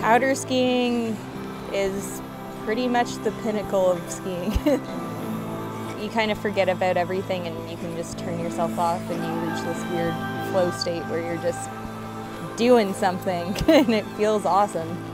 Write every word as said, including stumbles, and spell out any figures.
Outer skiing is pretty much the pinnacle of skiing. You kind of forget about everything and you can just turn yourself off and you reach this weird flow state where you're just doing something and it feels awesome.